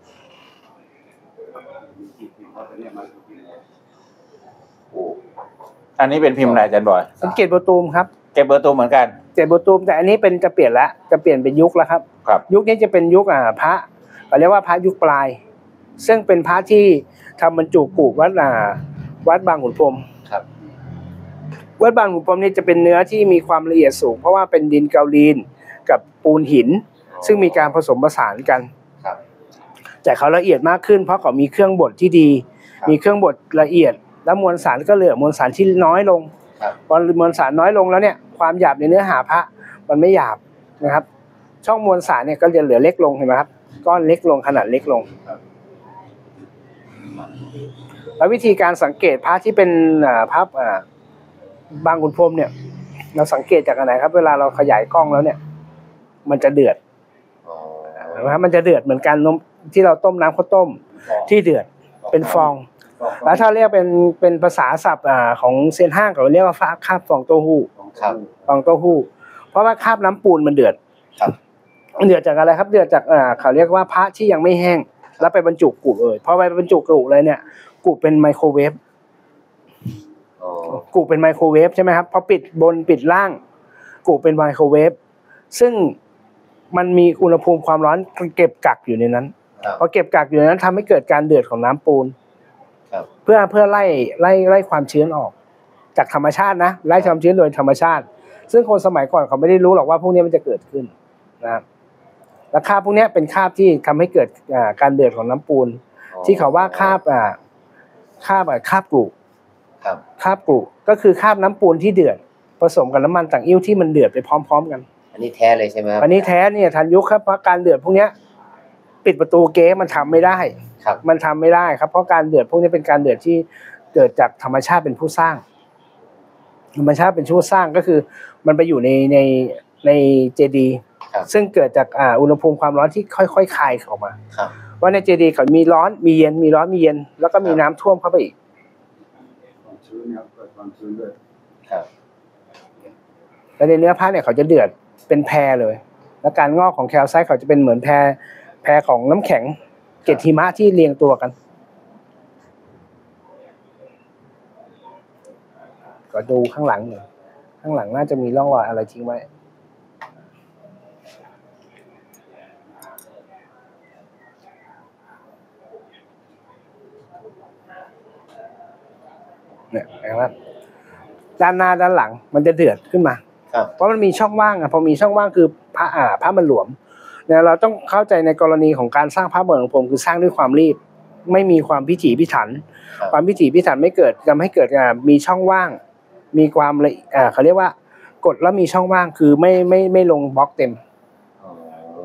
โอ้อันนี้เป็นพิมพ์อะไรอาจารย์บอยเป็นเกรดโบตูมครับเก็บเบอร์ตัวเหมือนกันเกรดโบตูมแต่อันนี้เป็นจะเปลี่ยนละจะเปลี่ยนเป็นยุคแล้วครับครับยุคนี้จะเป็นยุคอ่าพระเขาเรียกว่าพระยุคปลาย ซึ่งเป็นพระที่ทำบรรจุกุวัดอ่าวัดบางขุนพรหมครับวัดบางขุนพรหมนี่จะเป็นเนื้อที่มีความละเอียดสูงเพราะว่าเป็นดินเกาลีนกับปูนหิน ซึ่งมีการผสมผสานกันครับแต่เขาละเอียดมากขึ้นเพราะเขามีเครื่องบดที่ดีครับมีเครื่องบดละเอียด แล้วมวลสารก็เหลือมวลสารที่น้อยลงครับพอมวลสารน้อยลงแล้วเนี่ยความหยาบในเนื้อหาพระมันไม่หยาบนะครับ ช่องมวลสารเนี่ยก็จะเหลือเล็กลงเห็นไหมครับก้อนเล็กลงขนาดเล็กลง แล้ววิธีการสังเกตพระที่เป็นอ่าพระอ่าบางขุนพรหมเนี่ย เราสังเกตจากอะไรครับ เวลาเราขยายกล้องแล้วเนี่ย มันจะเดือดอ๋อเห็นไหมครับมันจะเดือดเหมือนกันนมที่เราต้มน้ำข้าวต้มที่เดือดเป็นฟอง แล้วถ้าเรียกเป็นเป็นภาษาศัพท์อ่าของเซียนห้างเขาเรียกว่าฟ้าคาบฟองเต้าหู้ครับฟองเต้าหู้ เพราะว่าคาบน้ำปูนมันเดือดครับเดือดจากอะไรครับ เดือดจากอ่าเขาเรียกว่าพระที่ยังไม่แห้ง แล้วไปบรรจุกุเลยพอไปบรรจุกุเลยเนี่ยกุเป็นไมโครเวฟอ๋อกุเป็นไมโครเวฟใช่ไหมครับพอปิดบนปิดล่างกุเป็นไมโครเวฟซึ่งมันมีอุณหภูมิความร้อนเก็บกักอยู่ในนั้นครับพอเก็บกักอยู่ในนั้นทำให้เกิดการเดือดของน้ำปูนครับเพื่อเพื่อไล่ไล่ไล่ความชื้นออก จากธรรมชาตินะไล่ความชื้นโดยธรรมชาติ ซึ่งคนสมัยก่อนเขาไม่ได้รู้หรอกว่าพวกนี้มันจะเกิดขึ้นนะครับและคราบพวกนี้เป็นคราบที่ทำให้เกิดอ่าการเดือดของน้ำปูน ที่เขาว่าคราบอ่าคราบอ่าคราบกรุครับคราบกรุก็คือคราบน้ำปูนที่เดือดผสมกับน้ำมันต่างอิ่วที่มันเดือดไปพร้อมๆกันอันนี้แท้เลยใช่ไหมครับอันนี้แท้เนี่ยทันยุคครับเพราะการเดือดพวกเนี้ยปิดประตูเก๊มันทำไม่ได้ครับมันทำไม่ได้ครับเพราะการเดือดพวกนี้เป็นการเดือดที่เกิดจากธรรมชาติเป็นผู้สร้าง ธรรมชาติเป็นผู้สร้างก็คือมันไปอยู่ในในในเจดีย์ครับซึ่งเกิดจากอ่าอุณหภูมิความร้อนที่ค่อยๆคลายเข้ามาครับว่าในเจดีย์เขามีร้อนมีเย็นมีร้อนมีเย็น แล้วก็มีน้ำท่วมเข้าไปอีกความชื้นนะครับเกิดความชื้นด้วยครับแล้วในเนื้อผ้าเนี่ยเขาจะเดือดเป็นแพรเลย แล้วการงอกของแคลไซต์เขาจะเป็นเหมือนแพรแพรของน้ำแข็งเกล็ดหิมะที่เรียงตัวกัน ก็ดูข้างหลังหน่อยข้างหลังน่าจะมีร่องรอยอะไรทิ้งไว้เนี่ยเห็นไหมด้านหน้าด้านหลังมันจะเดือดขึ้นมาครับเพราะมันมีช่องว่างอ่ะพอมีช่องว่างคือพระอ่าพระมันหลวมเนี่ยเราต้องเข้าใจในกรณีของการสร้างพระเบิกของผมคือสร้างด้วยความรีบ ไม่มีความพิถีพิถันครับความพิถีพิถันไม่เกิดทำให้เกิดอ่ามีช่องว่าง มีความละอ่าเขาเรียกว่ากดแล้วมีช่องว่างคือไม่ไม่ไม่ลงบล็อกเต็มอ๋อ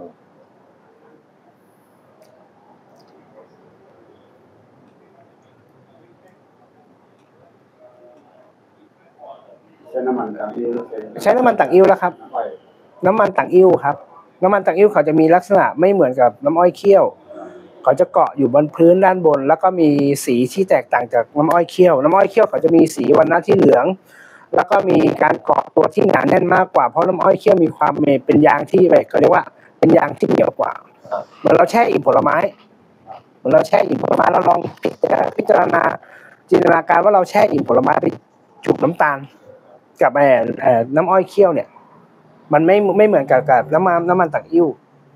ใช้น้ำมันต่างๆที่เราใช้น้ำมันต่างอิ่วแล้วครับน้ำอ้อยน้ำมันต่างอิ่วครับ น้ำมันต่างอิ่วเขาจะมีลักษณะไม่เหมือนกับน้ำอ้อยเคี่ยว เขาจะเกาะอยู่บนพื้นด้านบน แล้วก็มีสีที่แตกต่างจากน้ำอ้อยเคี่ยว น้ำอ้อยเคี่ยวเขาจะมีสีวันนะที่เหลือง แล้วก็มีการเกาะตัวที่หนาแน่นมากกว่า เพราะน้ำอ้อยเคี่ยวมีความเป็นยางที่แบบเขาเรียกว่าเป็นยางที่เหนียวกว่าครับเหมือนเราแช่อิ่มผลไม้เหมือนเราแช่อิ่มผลไม้เราลองพิจารณาจินตนาการว่าเราแช่อิ่มผลไม้ไปจุบน้ำตาล กับแอนเอ่อน้ำอ้อยเคี่ยวเนี่ย มันไม่ไม่เหมือนกับกับน้ำมันน้ำมันต่างอิ่ว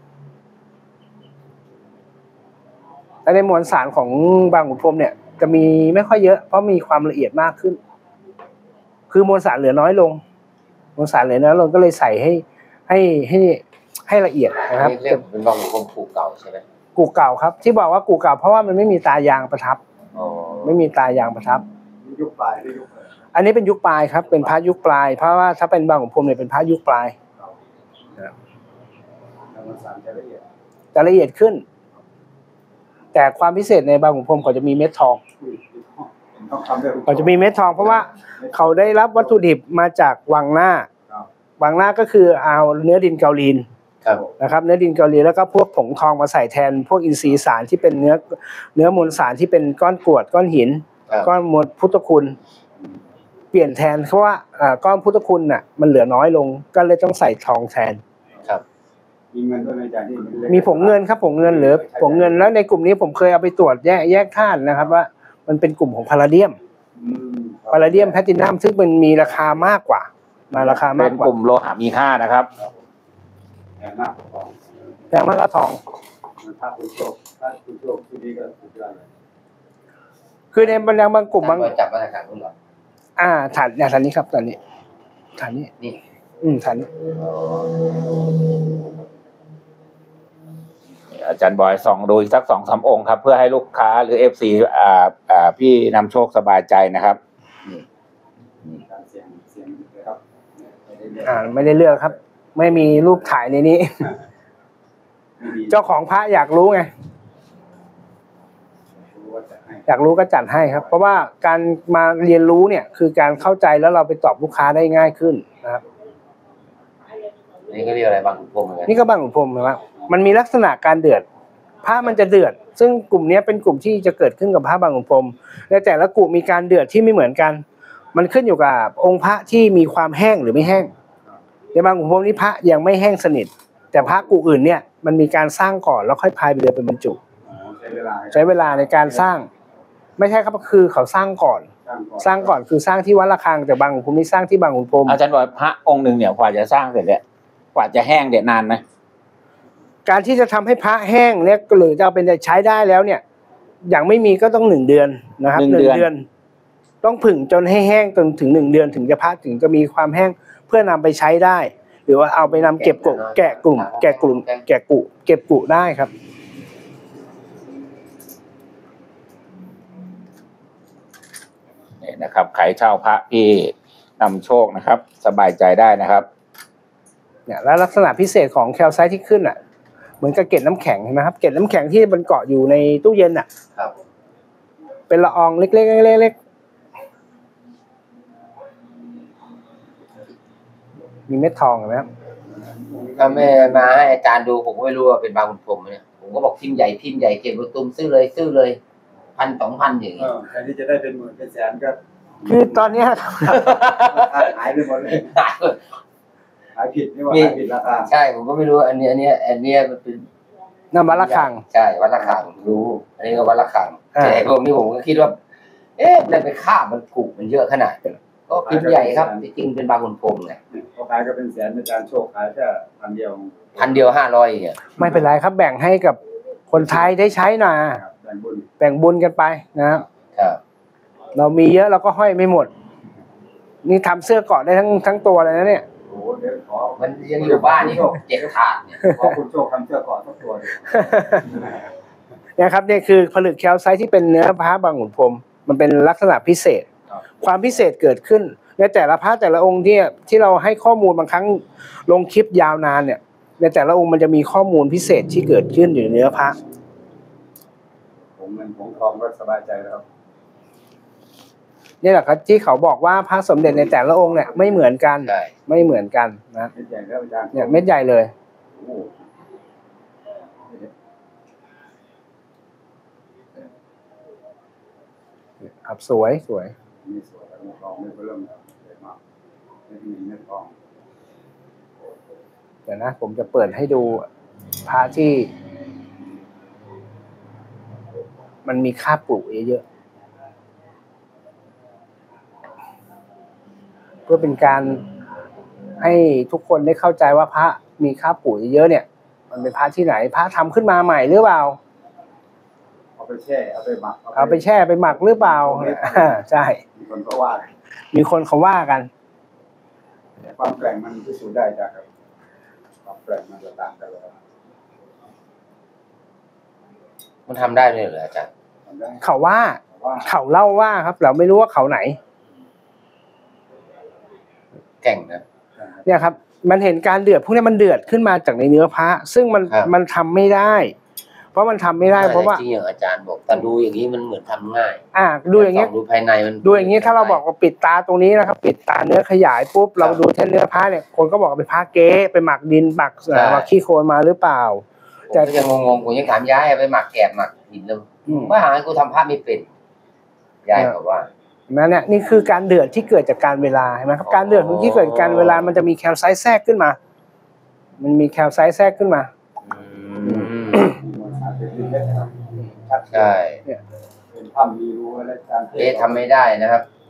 และในมวลสารของบางขุนพรหมเนี่ย จะมีไม่ค่อยเยอะเพราะมีความละเอียดมากขึ้น คือมวลสารเหลือน้อยลง มวลสารเหลือน้อยลงก็เลยใส่ให้ให้ให้ให้ละเอียดอันนะครับนี้เรียกเป็นบางคมผูกเก่าใช่ไหมกูเก่าครับ ที่บอกว่ากูเก่าเพราะว่ามันไม่มีตายางประทับอ๋อไม่มีตายางประทับนี่ยุคปลายนี่ยุคอันนี้เป็นยุคปลายครับ เป็นพระยุคปลาย เพราะว่าถ้าเป็นบางขุนพรหมเนี่ยเป็นพระยุคปลายน้ำมันสารจะละเอียดจะละเอียดขึ้น แต่ความพิเศษในบางขุนพรหมเขาจะมีเม็ดทองอุ้ยต้องทำด้วยเขาจะมีเม็ดทองเพราะว่าเขาได้รับวัตถุดิบมาจากวังหน้าครับวังหน้าก็คือเอาเนื้อดินเกาลีนครับนะครับเนื้อดินเกาหลีแล้วก็พวกผงทองมาใส่แทน พวกอินทรีย์สารที่เป็นเนื้อเนื้อมวลสารที่เป็นก้อนกรวดก้อนหินครับก้อนมวลพุทธคุณ เปลี่ยนแทนเพราะว่าอ่าก้อนพุทธคุณน่ะมันเหลือน้อยลงก็เลยต้องใส่ทองแทนครับมีเงินด้วยในจานที่เล็กมีผงเงินครับผงเงินหรือผงเงินแล้วในกลุ่มนี้ผมเคยเอาไปตรวจแยกแยกธาตุนะครับว่ามันเป็นกลุ่มของพาราเดียมอืมพพาราเดียมแพลตินัมซึ่งมันมีราคามากกว่ามาราคามากเป็นกว่ากลุ่มโลหะมีค่านะครับแรงมากของแพงมากกว่าทองถ้าคุณโชคถ้าคุณโชคที่นี่ก็สุดยอดเลยคือในบรรดาบางกลุ่มบางจับมาตรฐานรุ่นหรออ่าฐานเนี่ยฐานนี้ครับฐานนี้ฐานนี้นี่อืมฐานนี้อาจารย์บอยส่องดูอีกสักสองสามองค์ครับ เพื่อให้ลูกค้าหรือเอฟซีอ่าอ่าพี่นำโชคสบายใจนะครับการเสียงเสียงนะครับไม่ได้เรียกอ่าไม่ได้เลือกครับ ไม่มีรูปถ่ายในนี้ไม่ดีเจ้าของพระอยากรู้ไงรู้ว่าจะให้อยากรู้ก็จัดให้ครับ เพราะว่าการมาเรียนรู้เนี่ยคือการเข้าใจแล้วเราไปตอบลูกค้าได้ง่ายขึ้นนะครับนี่ก็เรียกอะไรบางกลุ่มเหมือนกันนี่ก็บางขุนพรหมนะครับมันมีลักษณะการเดือดพระมันจะเดือด ซึ่งกลุ่มนี้เป็นกลุ่มที่จะเกิดขึ้นกับพระบางขุนพรหมและแต่ละกลุ่มมีการเดือดที่ไม่เหมือนกัน มันขึ้นอยู่กับองค์พระที่มีความแห้งหรือไม่แห้งในบางขุนพรหมนี่พระยังไม่แห้งสนิท แต่พระกลุ่มอื่นเนี่ยมันมีการสร้างก่อนแล้วค่อยพายไปเรือเป็นบรรจุอ๋อใช้เวลาใช้เวลาในการสร้าง ไม่ใช่ครับคือเขาสร้างก่อน สร้างก่อนคือสร้างที่วัดระฆังแต่บางขุนพรหมนี่สร้างที่บางขุนพรหมอาจารย์บอยพระองค์หนึ่งเนี่ยกว่าจะสร้างเสร็จเนี่ยกว่าจะแห้งเด็ดนานไหมการที่จะทำให้พระแห้งเนี่ยหรือจะเอาเป็นใช้ได้แล้วเนี่ย อย่างไม่มีก็ต้องหนึ่งเดือนนะครับหนึ่งเดือน ต้องผึ่งจนให้แห้งจนถึงหนึ่งเดือนถึงจะพระถึงจะมีความแห้งเพื่อนำไปใช้ได้ หรือว่าเอาไปนำเก็บกุแกะกลุ่ม แกะกลุ่ม แกะกุเก็บกุได้ครับเนี่ยนะครับใครเช่าพระพี่นำโชคนะครับ สบายใจได้นะครับเนี่ยแล้วลักษณะพิเศษของแคลไซต์ที่ขึ้นอ่ะ เหมือนกับเกล็ดน้ำแข็งเห็นไหมครับเกล็ดน้ำแข็งที่มันเกาะอยู่ในตู้เย็นอ่ะครับเป็นละอองเล็กๆเล็กๆมีเม็ดทองเห็นไหมครับถ้าไม่มาให้อาจารย์ดูผมก็ไม่รู้ว่าเป็นบางกลุ่มเนี่ยผมก็บอกทิมใหญ่ทิมใหญ่เก็บประตูซื้อเลยซื้อเลยพันสองพันอย่างเอเงี้ยอแทนที่จะได้เป็นหมื่นเป็นแสนก็คือตอนเนี้ยหายไปหมดเลยหายผิดนี่ว่าหายผิดราคาใช่ผมก็ไม่รู้อันนี้อันนี้อันนี้มันเป็นนำวัดระฆังใช่วัดระฆังรู้ อันนี้ก็วัดระฆังอ่าแต่ไอ้พวกนี้ผมก็คิดว่า เอ๊ะมันไปค่าบมันผูกมันเยอะขนาดก็พิมพ์ใหญ่ครับจริงๆเป็นบางคนพรมไงเขาขายก็เป็นแสนอาจารย์โชคขายแค่พันเดียวพันเดียวห้าร้อยเนี่ยไม่เป็นไรครับแบ่งให้กับคนไทยได้ใช้หน่อยครับแบ่งบุญแบ่งบุญกันไปนะครับครับเรามีเยอะเราก็ห้อยไม่หมด นี่ทำเสื้อเกราะได้ทั้งทั้งตัวเลยนะเนี่ยโอ้โหเดี๋ยวขอมันยังอยู่บ้านนี่เจ็ดถาดเนี่ยขอคุณโชคทำเสื้อก่อนสักตัวหนึ่งเนี่ยครับเนี่ยคือผลึกแคลไซต์ที่เป็นเนื้อพระบางขุนพรหมมันเป็นลักษณะพิเศษ ความพิเศษเกิดขึ้นในแต่ละพระแต่ละองค์ที่ที่เราให้ข้อมูลบางครั้งลงคลิปยาวนานเนี่ย ในแต่ละองค์มันจะมีข้อมูลพิเศษที่เกิดขึ้นอยู่ในเนื้อพระผมเงินผมทองก็สบายใจแล้วครับนี่แหละครับที่เขาบอกว่าพระสมเด็จในแต่ละองค์เนี่ยไม่เหมือนกันใช่ไม่เหมือนกันนะเม็ดใหญ่แล้วอาจารย์เนี่ยเม็ดใหญ่เลยโอ้โหครับสวยสวยมีสวยแล้วทองไม่เริ่มเยอะมากไม่มีเม็ดทองเดี๋ยวนะผมจะเปิดให้ดูพระที่ มันมีค่าปลูกเยอะๆเพื่อเป็นการให้ทุกคนได้เข้าใจว่าพระมีค่าปลูกเยอะๆเนี่ย มันเป็นพระที่ไหนพระทำขึ้นมาใหม่หรือเปล่าเอาไปแช่เอาไปหมักเอาไปแช่ไปหมักหรือเปล่าอ่าใช่มีคนก็ว่ามีคนเขาว่ากันความแกร่งมันพิสูจน์ได้จากครับความแกร่งมันจะต่างกันเลยมันทำได้ด้วยเหรออาจารย์ทำได้เขาว่าว่าเขาเล่าว่าครับ เราไม่รู้ว่าเขาไหนแก่งนะเนี่ยครับ มันเห็นการเดือดพวกนี้มันเดือดขึ้นมาจากในเนื้อพระ ซึ่งมันครับมันทำไม่ได้ เพราะมันทำไม่ได้เพราะว่าจริงอย่างอาจารย์บอกแต่ดูอย่างนี้มันเหมือนทำง่ายอ่าดูอย่างเงี้ยแต่ส่ดูภายในมันดูอย่างนี้ถ้าเราบอกว่าปิดตาตรงนี้นะครับ ปิดตาเนื้อขยายปุ๊บเราดูแค่เนื้อผ้าเนี่ยคนก็บอกว่าเป็นผ้าเก๊ไปหมักดินหมักเอ่อหมักขี้โคลนมาหรือเปล่าผมก็ยังงงๆผมยังถามย้ายไปหมักแกบหมักหินเลยอืมว่าหากูทำภาพไม่เป็นย้ายบอกว่าเห็นไหมเนี่ยนี่คือการเดือดที่เกิดจากการเวลาเห็นไหมครับการเดือดที่เกิดจากการเวลามันจะมีแคลไซต์แทรกขึ้นมา มันมีแคลไซต์แทรกขึ้นมาใช่เป็นถ้ำมีรูอะไรการเอ๊ะทำไม่ได้นะครับ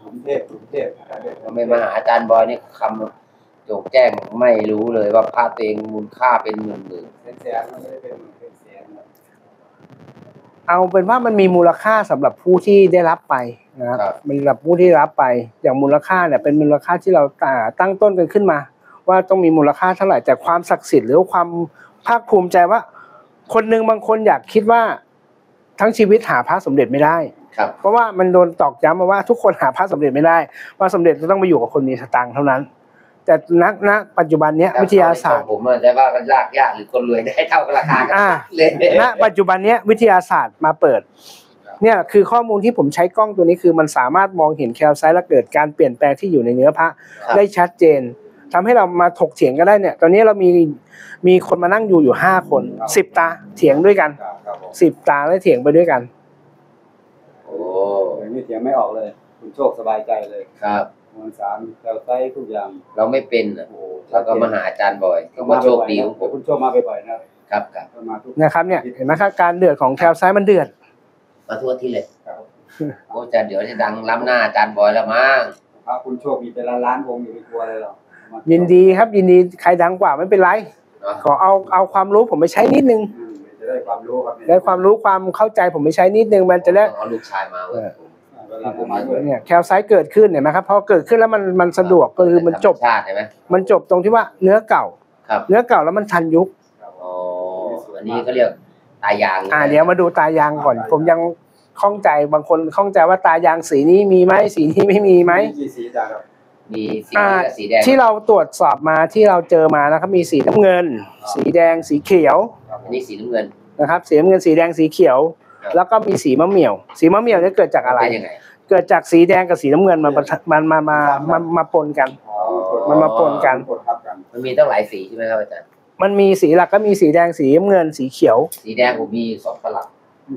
รุงเทพกรุงเทพไม่มาหาอาจารย์บอยนี่คำโจกแจ้งไม่รู้เลยว่าพระตัวเองมูลค่าเป็นหมื่นหมื่นเป็นแสนมันไม่ได้เป็นหมื่นเป็นแสนนะเอาเป็นว่ามันมีมูลค่าสำหรับผู้ที่ได้รับไปนะครับมันสำหรับผู้ที่รับไปอย่างมูลค่าเนี่ยเป็นมูลค่าที่เราตั้งต้นกันขึ้นมา ว่าต้องมีมูลค่าเท่าไหร่แต่ความศักดิ์สิทธิ์หรือความภาคภูมิใจว่า คนหนึ่งบางคนอยากคิดว่าทั้งชีวิตหาพระสมเด็จไม่ได้ครับเพราะว่ามันโดนตอกย้ำมาว่าทุกคนหาพระสมเด็จไม่ได้ว่าสมเด็จจะต้องไปอยู่กับคนมีสตางค์เท่านั้น แต่ณณปัจจุบันเนี้ยวิทยาศาสตร์ผมแต่ว่ามันยากยากหรือคนรวยได้เท่ากับราคากันอ่าเลยณปัจจุบันเนี้ยวิทยาศาสตร์มาเปิดเนี่ยคือข้อมูลที่ผมใช้กล้องตัวนี้คือมันสามารถมองเห็นแคลไซต์และเกิดการเปลี่ยนแปลงที่อยู่ในเนื้อพระได้ชัดเจนทำให้เรามาถกเถียงกันได้เนี่ยตอนนี้เรามีมีคนมานั่งอยู่อยู่ห้าคนสิบตาเถียงด้วยกันครับครับผมสิบตาและเถียงไปด้วยกันโอ้อย่างนี้เถียงไม่ออกเลย คุณโชคสบายใจเลยครับมวลสารเราใช้ทุกอย่างเราไม่เป็นอ่ะโอ้แล้วก็มาหาอาจารย์บอยก็ว่าโชคดีของผมคุณโชคมาบ่อยๆนะครับครับก็มาทุกนะครับเนี่ยเห็นไหมครับการเดือดของแคลไซต์มันเดือดมาทั่วที่เลยครับโอ้จะเดี๋ยวจะดังล้ำหน้าอาจารย์บอยแล้วมั้งพระคุณโชคมีเป็นล้านล้านๆวงอยู่ในครัวเลยเหรอยินดีครับยินดีใครดังกว่าไม่เป็นไรเนาะขอเอาเอาความรู้ผมไปใช้นิดนึงอืมจะได้ความรู้ครับเนี่ยได้ความรู้ความเข้าใจผมไปใช้นิดนึงมันจะได้ต้องเอาลูกชายมาเว้ยเวลาผมมาด้วยเนี่ยแคลไซต์เกิดขึ้นเห็นไหมครับพอเกิดขึ้นแล้วมันมันสะดวกก็คือมันจบธรรชาติใช่ไหมมันจบตรงที่ว่าเนื้อเก่าครับเนื้อเก่าแล้วมันทันยุคอ๋ออันนี้ก็เรียกตายางอ่าเดี๋ยวมาดูตายางก่อน ผมยังข้องใจบางคนข้องใจว่าตายางสีนี้มีไหมสีนี้ไม่มีไหมกี่สีจ้ะครับมีสีอ่ากับสีแดงที่เราตรวจสอบมาที่เราเจอมานะครับมีสีน้ำเงิน สีแดงสีเขียวอันนี้สีน้ำเงินนะครับสีน้ำเงินสีแดงสีเขียวครับแล้วก็มีสีมะเหมี่ยว สีมะเหมี่ยวเนี่ยเกิดจากอะไรเป็นยังไงเกิดจากสีแดงกับสีน้ำเงินมาปะทะมันมามามามาปนกันอ๋อมันมาปนกันกดทับกันมันมีตั้งหลายสีใช่ไหมครับอาจารย์มันมีสีหลักก็มีสีแดงสีน้ำเงินสีเขียวสีแดงผมมีสองตลับ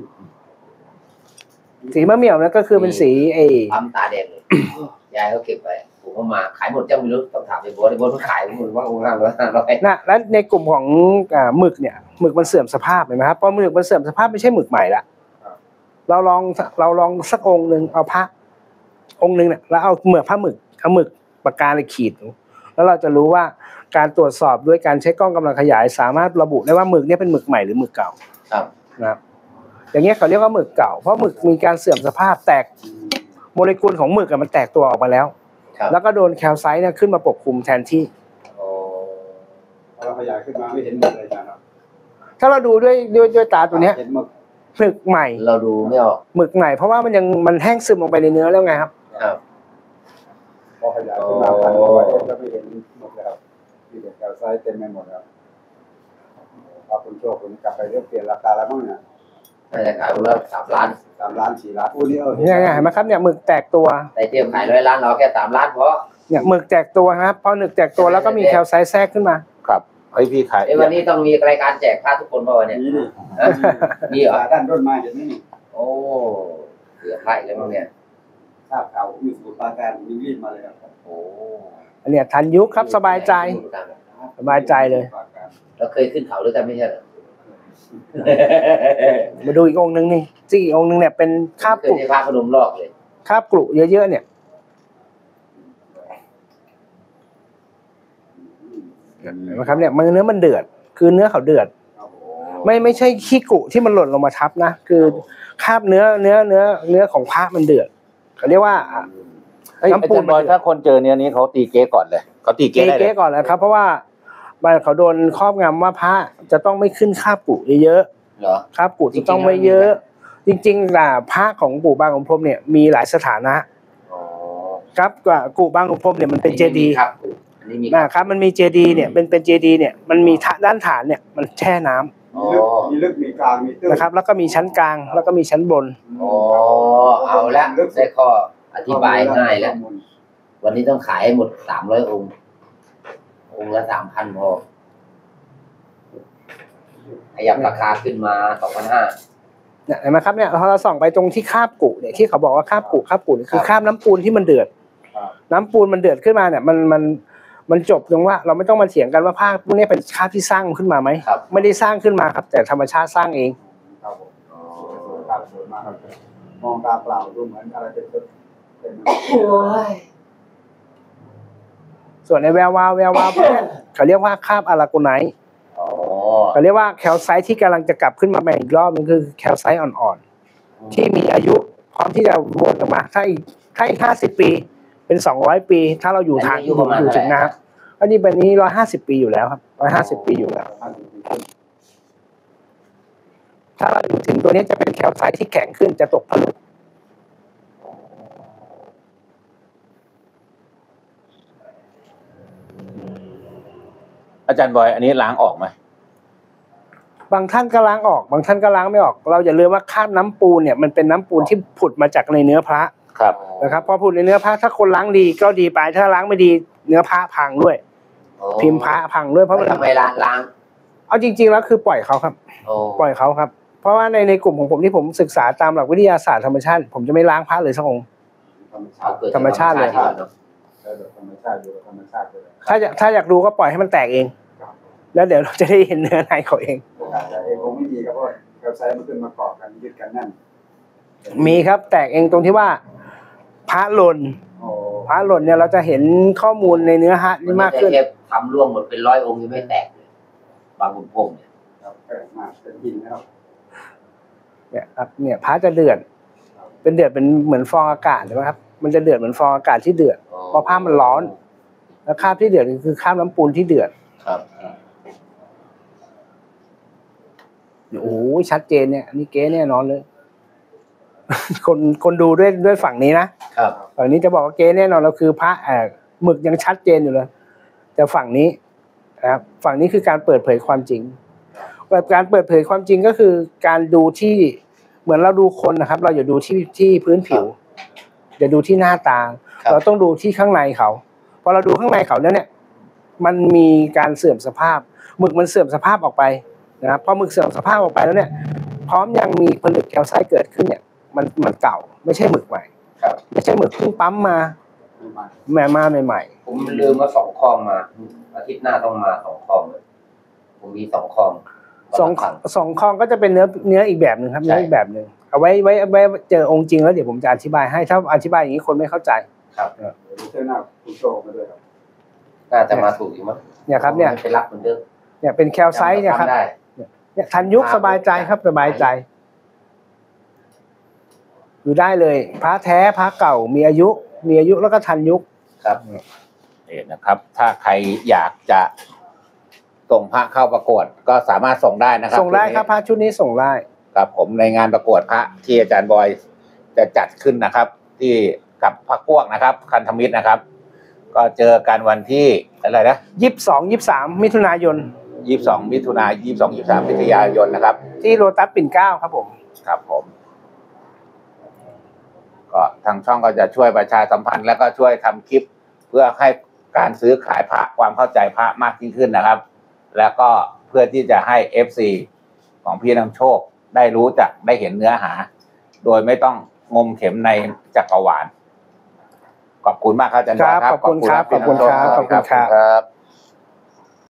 สีมะเหมี่ยวนั่นก็คือเป็นสีเอปั๊มตาแดงเลย ยายเขาเก็บไปผมก็มาขายหมดจังไม่รู้ต้องถามไปโบนไอ้โบนเขาขายหมดว่าองค์ห้าร้อยห้าร้อยนะและในกลุ่มของอ่าหมึกเนี่ยหมึกมันเสื่อมสภาพเห็นไหมครับพอหมึกมันเสื่อมสภาพไม่ใช่หมึกใหม่ละเราลองเราลองสักองค์หนึ่งเอาพระองค์หนึ่งเนี่ยแล้วเอาเหมือกผ้าหมึกเอาหมึกปากกาในขีดดูแล้วเราจะรู้ว่าการตรวจสอบด้วยการใช้กล้องกำลังขยาย สามารถระบุได้ว่าหมึกเนี่ยเป็นหมึกใหม่หรือหมึกเก่าครับนะครับอย่างเงี้ยเขาเรียกว่าหมึกเก่าเพราะหมึกมีการเสื่อมสภาพแตกโมเลกุลของหมึกอะมันแตกตัวออกมาแล้วครับแล้วก็โดนแคลไซต์เนี่ยขึ้นมาปกคลุมแทนที่โอ้พอเราขยายขึ้นมาไม่เห็นหมดเลยจ้ะครับถ้าเราดูด้วยด้วยด้วยตาตัวเนี้ยเห็นหมึกหมึกใหม่เราดูไม่ออกหมึกใหม่เพราะว่ามันยังมันแห้งซึมลงไปในเนื้อแล้วไงครับครับพอขยายขึ้นมาพันกว่าเอ็มก็ไม่เห็นหมดแล้วครับมีแต่แคลไซต์เต็มไปหมดแล้วพอคุณโชคคุณกลับไปเรื่องเปลี่ยนราคาแล้วมั้งเนี่ยน่าจะขายคนละสามล้านสามล้านสี่ล้านอู้นี่เออเนี่ยเห็นไหมครับเนี่ยหมึกแตกตัวแต่เทียมขายร้อยล้านเราแค่สามล้านเพราะเนี่ยหมึกแตกตัวครับพอหมึกแตกตัวแล้วก็มีแคลไซต์แทรกขึ้นมาครับเฮ้ยพี่ขายไอ้วันนี้ต้องมีรายการแจกผ้าทุกคนเปล่าวะเนี่ยนี่นี่ฮะมีเหรอด้านต้นไม้เห็นไหมนี่โอ้เสือไพ่แล้วมั้งเนี่ยทราบข่าวอยู่สมุทรปราการยิงรีบมาเลยครับโอ้อันเนี้ยทันยุคครับสบายใจ สบายใจเลยเราเคยขึ้นเขาด้วยกันไม่ใช่เหรอมาดูอีกองค์หนึ่งนี่ที่อีกองค์หนึ่งเนี่ยเป็นคราบเคกยรุได้ผ้าพนมลอกเลยคราบกรุเยอะๆเนี่ยเห็นไหมครับเนี่ยมันเนื้อมันเดือด คือเนื้อเขาเดือด ไม่ไม่ใช่ขี้กุที่มันหล่นลงมาทับนะคือคราบเนื้อเนื้อเนื้อเนื้อของพระมันเดือดเขาเรียกว่าเฮ้ยอาน้ำปูจาน รย์บอยถ้าคนเจอเนี้ยนี้เขาตีเก๊ก่อนเลยเขาตีเก๊เก๊ได้เลยเก๊ก่อนแล้วครับ เพราะว่ามันเขาโดนครอบงำว่าพระจะต้องไม่ขึ้นคราบกุเยอะเหรอๆคราบกุจะต้องไม่เยอะ จริงๆล่ะพระของปู่บางขุนพรหมเนี่ยมีหลายสถานะอ๋อครับกว่ากุบางขุนพรหมเนี่ยมันเป็นเจดีย์ครับอันนี้มีนะครับมันมีเจดีย์เนี่ยเป็นเป็นเจดีย์เนี่ยมันมีทะด้านฐานเนี่ยมันแช่น้ำอ๋อมีลึกมีลึกมีกลางมีตื้นนะครับ แล้วก็มีชั้นกลางแล้วก็มีชั้นบนอ๋อเอาละได้ข้ออธิบายง่ายแล้ว วันนี้ต้องขายให้หมดสามร้อยองค์ องค์ละสามพันพอขยับราคาขึ้นมาสองพันห้าเนี่ยเห็นไหมครับเนี่ยพอเราส่องไปตรงที่คาบกุเนี่ยที่เขาบอกว่าคาบกุคาบกุเนี่ยคือคาบน้ำปูนที่มันเดือด น้ำปูนมันเดือดขึ้นมาเนี่ยมันมันมันจบตรงว่าเราไม่ต้องมาเถียงกันว่าภาพพวกนี้เป็นคาบที่สร้างขึ้นมาไหมครับไม่ได้สร้างขึ้นมาครับแต่ธรรมชาติสร้างเองครับผมสวยครับสวยมากครับมองตาเปล่าดูเหมือนอะไรเป็นต็มไปหมดโอ้ยส่วนในแวววาวแวววาวพวกเนี้ยเขาเรียกว่าคราบอะลาโกไนท์อ๋อเขาเรียกว่าแคลไซต์ที่กำลังจะกลับขึ้นมาใหม่อีกรอบนึงคือแคลไซต์อ่อนๆที่มีอายุพร้อมที่จะวนกลับมาถ้าอีกถ้าอีกห้าสิบปีเป็นสองร้อยปี ถ้าเราอยู่ทางอยู่อยู่ถึงน้ำอันนี้เป็นนี้ร้อยห้าสิบปีอยู่แล้วครับร้อยห้าสิบปีอยู่แล้ว ถ้าเราอยู่ถึงตัวนี้จะเป็นแคลไซต์ที่แข็งขึ้นจะตกผลึกอาจารย์บอยอันนี้ล้างออกไหมบางท่านก็ล้างออกบางท่านก็ล้างไม่ออกเราอย่าลืมว่าคราบน้ำปูนเนี่ยมันเป็นน้ำปูนที่ผุดมาจากในเนื้อพระครับนะครับพอผุดในเนื้อพระถ้าคนล้างดีก็ดีไปถ้าล้างไม่ดีเนื้อพระพังด้วย พิมพ์พระพังด้วยเพราะทำไมล้างล้างเอาจริงๆแล้วคือปล่อยเขาครับโอ้ปล่อยเขาครับเพราะว่าในในกลุ่มของผมที่ผมศึกษาตามหลักวิทยาศาสตร์ธรรมชาติผมจะไม่ล้างพระเลยสักองค์เอาเกิดธรรมชาติเลยธรรมชาติเนอะแล้วธรรมชาติอยู่กับธรรมชาติเลยถ้าอยากถ้าอยากรู้ก็ปล่อยให้มันแตกเอง แล้วเดี๋ยวเราจะได้เห็นเนื้อในเขาเองแต่เองคงไม่มีครับเพราะแคลไซต์มันขึ้นมาเกาะกันยึดกันแน่นมีครับแตกเองตรงที่ว่าพระหล่นโอ้พระหล่นเนี่ยเราจะเห็นข้อมูลในเนื้อฮะนี่มากขึ้นเทพทำร่วงหมดเป็นร้อยองค์ยังไม่แตกเลยบางบุญพงเนี่ยครับแปลกมากเป็นหินนะครับเนี่ยครับเนี่ยพระจะเดือดเป็นเดือดเป็นเหมือนฟองอากาศใช่ไหมครับมันจะเดือดเหมือนฟองอากาศที่เดือด เพราะผ้ามันร้อน แล้วคราบที่เดือดคือคราบน้ำปูนที่เดือดครับโอ้โหชัดเจนเนี่ยอันนี้เก๊แน่นอนเลย คนคนดูด้วยด้วยฝั่งนี้นะครับ ฝั่งนี้จะบอกว่าเก๊แน่นอนเราคือพระเอ่อหมึกยังชัดเจนอยู่เลยแต่ฝั่งนี้นะครับฝั่งนี้คือการเปิดเผยความจริงแบบการเปิดเผยความจริงก็คือการดูที่เหมือนเราดูคนนะครับ เราอย่าดูที่ที่พื้นผิวอย่าดูที่หน้าตา เราต้องดูที่ข้างในเขาพอเราดูข้างในเขาแล้วเนี่ย มันมีการเสื่อมสภาพหมึกมันเสื่อมสภาพออกไปนะครับพอหมึกเสื่อมสภาพออกไปแล้วเนี่ย พร้อมยังมีผลึกแคลไซต์เกิดขึ้นเนี่ย มันมันเก่าไม่ใช่หมึกใหม่ครับไม่ใช่หมึกเพิ่งปั๊มมาไม่มาแม่มาใหม่ผมลืมว่าสองคลองมาอาทิตย์หน้าต้องมาสองคลองเลยผมมีสองคลองๆสองสองคลองก็จะเป็นเนื้อเนื้ออีกแบบหนึ่งครับใช่เนื้ออีกแบบหนึ่งเอาไว้ไว้ไว้เจอองค์จริงแล้วเดี๋ยวผมจะอธิบายให้ถ้าอธิบายอย่างนี้คนไม่เข้าใจครับเดี๋ยวเจ้าหน้าคุณโชคมาด้วยครับน่าจะมาถูกอยู่มั้งเนี่ยครับเนี่ยผมไม่ไปรับเหมือนเดิมเนี่ยเป็นแคลไซต์เนี่ยครับจำได้เนี่ยทันยุคสบายใจครับสบายใจอยู่ได้เลยพระแท้พระเก่ามีอายุ มีอายุแล้วก็ทันยุคครับนี่นะครับ ถ้าใครอยากจะส่งพระเข้าประกวด ก็สามารถส่งได้นะครับส่งได้ครับพระชุดนี้ส่งได้ครับผมในงานประกวดพระที่อาจารย์บอยจะจัดขึ้นนะครับ ที่กับพรรคพวกนะครับ คันธมิตรนะครับ ก็เจอกันวันที่อะไรนะยี่สิบสองยี่สิบสามมิถุนายนยี่สิบสองมิถุนายนยี่สิบสอง ยี่สิบสามมิถุนายนนะครับที่โลตัสปิ่นเกล้าครับผมครับผม ก็ทางช่องก็จะช่วยประชาสัมพันธ์แล้วก็ช่วยทำคลิป เพื่อให้การซื้อขายพระความเข้าใจพระมากยิ่งขึ้นนะครับ แล้วก็เพื่อที่จะให้ เอฟ ซี ของพี่นำโชคได้รู้จักได้เห็นเนื้อหา โดยไม่ต้องงมเข็มในจักรวาลขอบคุณมากครับอาจารย์บอยครับขอบคุณครับขอบคุณครับขอบคุณครับครับ